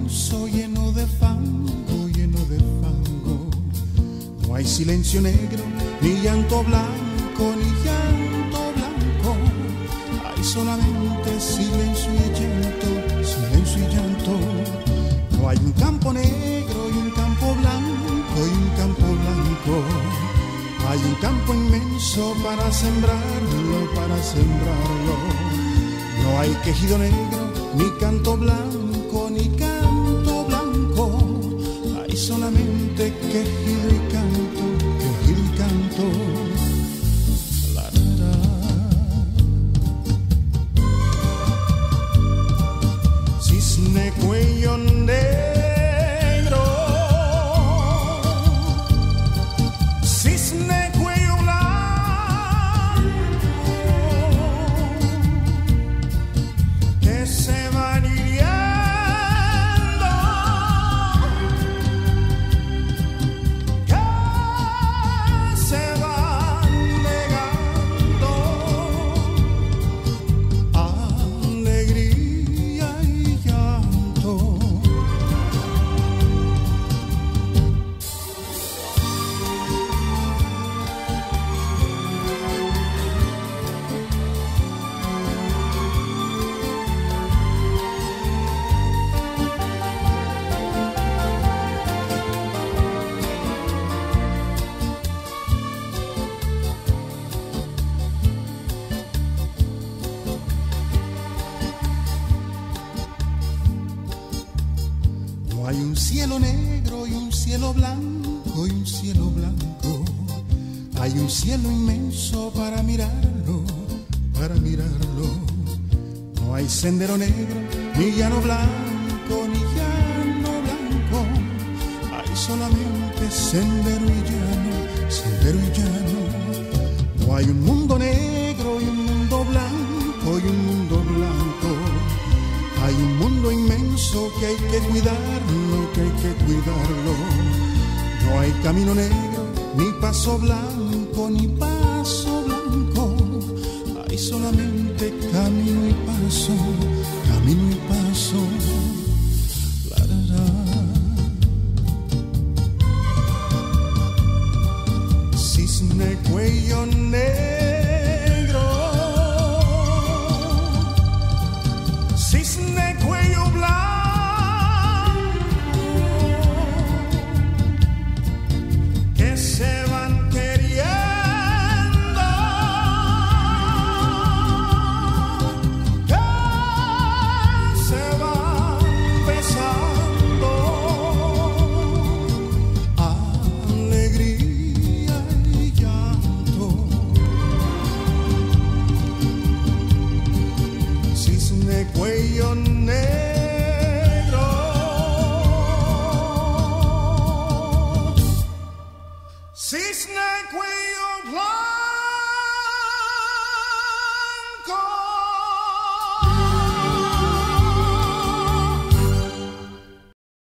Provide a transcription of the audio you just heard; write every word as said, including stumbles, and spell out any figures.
inmenso, lleno de fango, lleno de fango. No hay silencio negro, ni llanto blanco, ni llanto blanco. Hay solamente silencio y llanto, silencio y llanto. No hay un campo negro y un campo blanco y un campo blanco. Hay un campo inmenso para sembrarlo, para sembrarlo. No hay quejido negro, ni canto blanco, ni canto blanco. Hay solamente quejido y canto, quejido y canto. La, la, la. Cisne cuello negro, cisne cuello blanco, que se van hiriendo, que se van negando. Alegría y llanto. No hay un cielo negro y un cielo blanco y un cielo blanco. Hay un cielo inmenso para mirarlo, para mirarlo. No hay sendero negro, ni llano blanco, ni llano blanco. Hay solamente sendero y llano, sendero y llano. No hay un mundo negro y un mundo blanco y un mundo blanco. Hay un mundo inmenso que hay que cuidarlo, que hay que cuidarlo. No hay camino negro, ni paso blanco, ni paso blanco. Hay solamente camino y paso, camino y paso. La, la, la. Cisne cuello negro, cisne cuello blanco, que se van queriendo, que se van besando. Alegría y llanto. Cisne cuello negro,